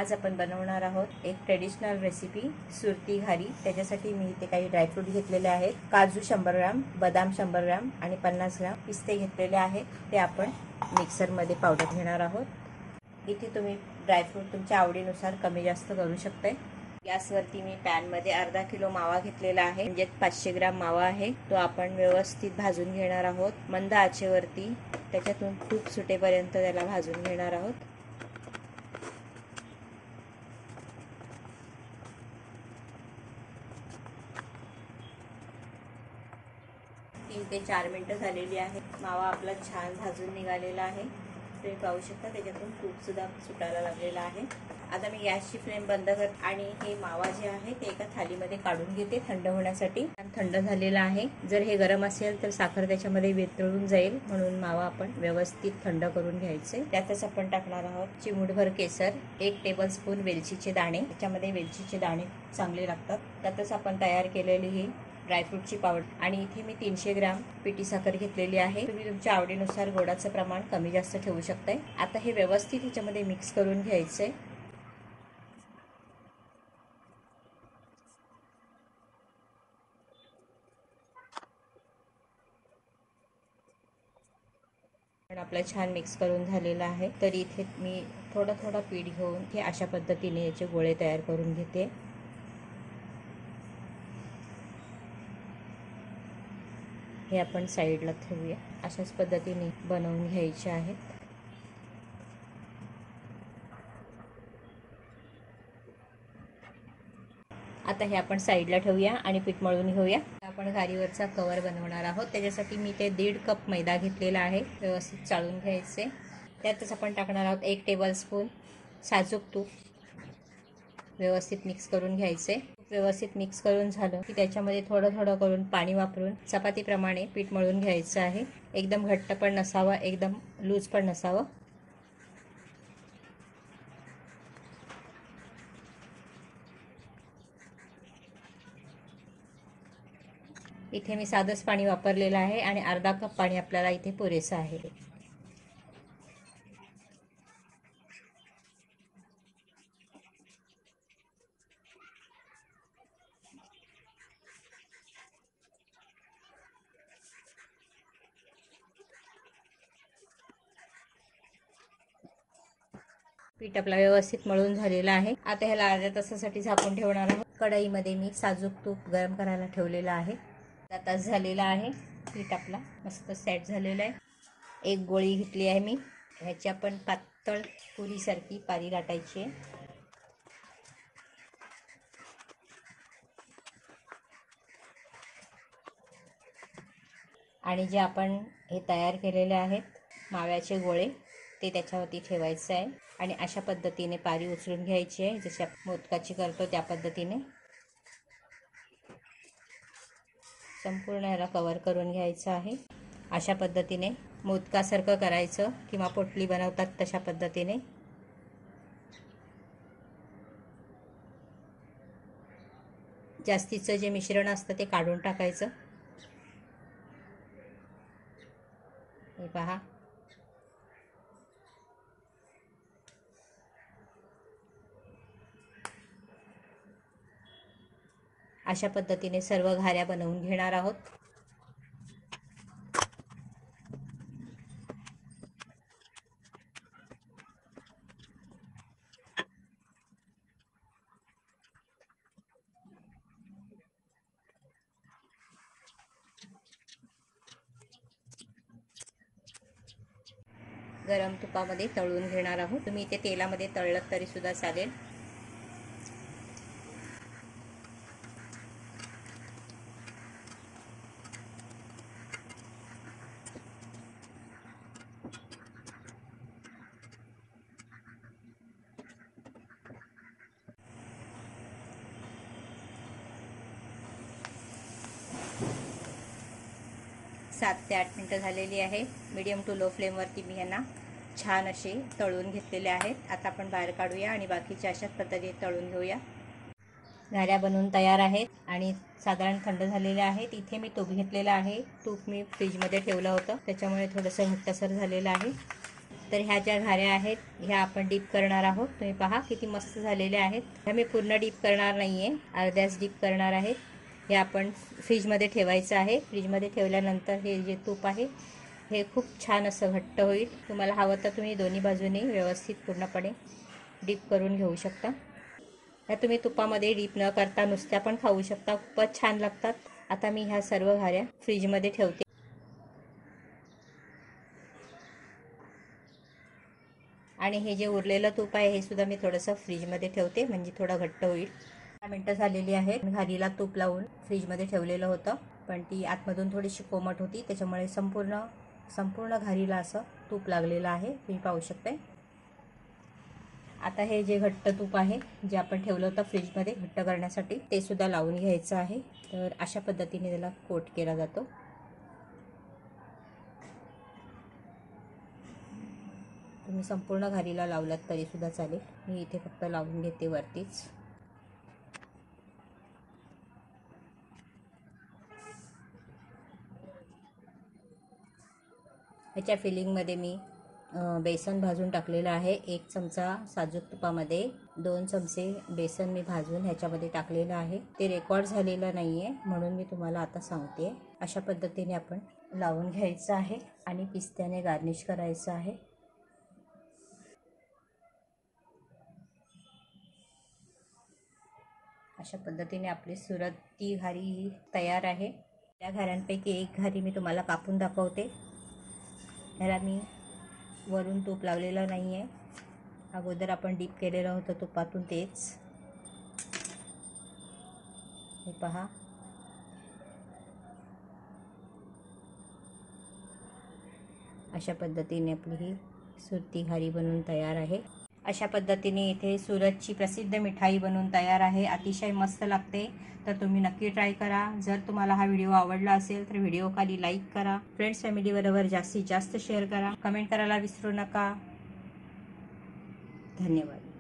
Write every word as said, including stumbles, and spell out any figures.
आज आपण बनवणार आहोत एक ट्रेडिशनल रेसिपी सुरती घारी। त्याच्यासाठी मी इथे काही ड्रायफ्रूट घेतलेले आहेत। काजू शंभर ग्राम, बदाम शंभर ग्राम आणि पन्नास ग्राम पिस्ते घेतलेले आहेत। ते आपण मिक्सर मध्ये पावडर घेणार आहोत। इथे तुम्ही ड्रायफ्रूट तुमच्या आवडीनुसार कमी जास्त करू शकता। गॅसवरती मी पॅन मध्ये अर्धा किलो मावा घेतलेला आहे, म्हणजे पाचशे ग्राम मावा आहे। तो आपण व्यवस्थित भाजून घेणार आहोत मंद आचेवरती। त्याच्यातून तूप सुटेपर्यंत त्याला भाजून घेणार आहोत। तीन ते चार मिनिटं झालेली आहेत। मावा आपला छान भाजून निघालेला आहे। तुम्ही पाहू शकता त्याच्यातून तूप सुद्धा सुटायला लागलेला आहे। आता मी गॅसची फ्लेम बंद कर आणि हे मावा जे आहे ते एका थालीमध्ये काढून घेते थंड होण्यासाठी। थंड झालेला आहे। जर हे गरम असेल तर साखर त्याच्यामध्ये वितळून जाईल, म्हणून मावा आपण व्यवस्थित थंड करून घ्यायचे। त्यातच आपण टाकणार आहोत चिमूटभर केसर, एक टेबलस्पून वेलचीचे दाणे। त्याच्यामध्ये वेलचीचे दाणे चांगले लागतात। त्यातच आपण तयार केलेली ही ड्रायफ्रूटची पावडर आणि इथे मी तीनशे ग्राम पिठी साखर घेतलेली आहे। तुम्ही तुमच्या आवडीनुसार गोडाचं प्रमाण कमी जास्त ठेवू शकताय। आता हे व्यवस्थित ह्याच्यामध्ये मिक्स करून घ्यायचे। आपलं छान मिक्स करून झालेलं आहे। तर इथे मी थोडा थोडा पीठ घेऊन हे अशा पद्धतीने याचे गोळे तयार करून घेते। हे आपण साईडला ठेवूया। अशाच पद्धतीने बनवून घ्यायचे आहेत। आता हे आपण साईडला ठेवूया आणि पीठ मळून घेऊया। आपण घारीवरचा कवर बनवणार आहोत। त्याच्यासाठी मी ते दीड कप मैदा घेतलेला आहे। व्यवस्थित चाळून घ्यायचे। त्यातच आपण टाकणार आहोत एक टेबलस्पून साजूक तूप। व्यवस्थित मिक्स करून घ्यायचे। व्यवस्थित मिक्स करून झालं की त्याच्यामध्ये थोडं थोडं करून पाणी वापरून चपातीप्रमाणे पीठ मळून घ्यायचं आहे। एकदम घट्ट पण नसावं, एकदम लूज पण नसावं। इथे मी साधंच पाणी वापरलेलं आहे आणि अर्धा कप पाणी आपल्याला इथे पुरेसं आहे। पीठ आपला व्यवस्थित मळून झालेला आहे। आता ह्याला अर्ध्या तासासाठी झाकून ठेवणार आहोत। कढईमध्ये मी साजूक तूप गरम करायला ठेवलेलं आहे। अर्धा तास झालेला आहे। पीठ आपला मस्त सेट झालेलं आहे। एक गोळी घेतली आहे मी। ह्याची आपण पातळ पुरीसारखी पारी लाटायची आहे। आणि जे आपण हे तयार केलेले आहेत माव्याचे गोळे ते त्याच्यावरती ठेवायचे आहे आणि अशा पद्धतीने पारी उचलून घ्यायची आहे, जशी आपण मोदकाची करतो त्या पद्धतीने संपूर्ण याला कव्हर करून घ्यायचं आहे। अशा पद्धतीने मोदकासारखं करायचं किंवा पोटली बनवतात तशा पद्धतीने। जास्तीचं जे मिश्रण असतं ते काढून टाकायचं। हे पहा, अशा पद्धतीने सर्व घाऱ्या बनवून घेणार आहोत। गरम तुपामध्ये तळून घेणार आहोत। तुम्ही इथे तेलामध्ये तळलं तरी सुद्धा चालेल। सात ते आठ मिनिटं झालेली आहे। मीडियम टू लो फ्लेमवरती मी यांना छान असे तळून घेतलेले आहेत। आता आपण बाहेर काढूया आणि बाकीच्या अशाच पद्धतीने तळून घेऊया। घाऱ्या बनवून तयार आहेत आणि साधारण थंड झालेल्या आहेत। इथे मी तूप घेतलेलं आहे। तूप मी फ्रीजमध्ये ठेवलं होतं, त्याच्यामुळे थोडंसं घट्टसर झालेलं आहे। तर ह्या ज्या घाऱ्या आहेत ह्या आपण डीप करणार आहोत. तुम्ही पहा किती मस्त झालेल्या आहेत. ह्या मी पूर्ण डीप करणार नाहीये, अर्ध्याच डीप करणार आहे. हे आपण फ्रीजमध्ये ठेवायचं आहे. फ्रीजमध्ये ठेवल्यानंतर हे जे तूप आहे हे खूप छान असं घट्ट होईल. तुम्हाला हवं तर तुम्ही दोन्ही बाजूने व्यवस्थित पूर्णपणे डीप करून घेऊ शकता. या तुम्ही तुपामध्ये डीप न करता नुसत्या पण खाऊ शकता, खूपच छान लागतात. आता मी ह्या सर्व घाऱ्या फ्रीजमध्ये ठेवते. आणि हे जे उरलेलं तूप आहे हे सुद्धा मी थोडंसं फ्रीजमध्ये ठेवते, म्हणजे थोडं घट्ट होईल. दहा मिनटं झालेली आहेत. घारीला तूप लावून फ्रीजमध्ये ठेवलेलं होतं, पण ती आतमधून थोडीशी कोमट होती, त्याच्यामुळे संपूर्ण संपूर्ण घारीला असं तूप लागलेलं आहे, तुम्ही पाहू शकता. आता हे जे घट्ट तूप आहे जे आपण ठेवलं होतं फ्रीजमध्ये घट्ट करण्यासाठी ते सुद्धा लावून घ्यायचं आहे. तर अशा पद्धतीने त्याला कोट केला जातो. तुम्ही संपूर्ण घारीला लावलात तरी सुद्धा चालेल. मी इथे फक्त लावून घेते वरतीच. ह्याच्या फिलिंगमध्ये मी बेसन भाजून टाकलेलं आहे. एक चमचा साजूक तुपामध्ये दोन चमचे बेसन मी भाजून ह्याच्यामध्ये टाकलेलं आहे. ते रेकॉर्ड झालेलं नाही आहे म्हणून मी तुम्हाला आता सांगते. अशा पद्धतीने आपण लावून घ्यायचं आहे आणि पिस्त्याने गार्निश करायचं आहे. अशा पद्धतीने आपली सुरती घारी तयार आहे. त्या घाऱ्यांपैकी एक घारी मी तुम्हाला कापून दाखवते. ह्याला मी वरून तूप लावलेलं नाही आहे, अगोदर आपण डीप केलेलं होतं तुपातून तेच. हे पहा, अशा पद्धतीने आपली ही सुरती घारी बनवून तयार आहे. अशा पद्धतीने इथे सुरतची प्रसिद्ध मिठाई बनवून तयार आहे. अतिशय मस्त लागते, तर तुम्ही नक्की ट्राय करा. जर तुम्हाला हा व्हिडिओ आवडला असेल तर व्हिडिओ खाली लाईक करा, फ्रेंड्स फॅमिली बरोबर जास्तीत जास्त शेअर करा, कमेंट करायला विसरू नका. धन्यवाद.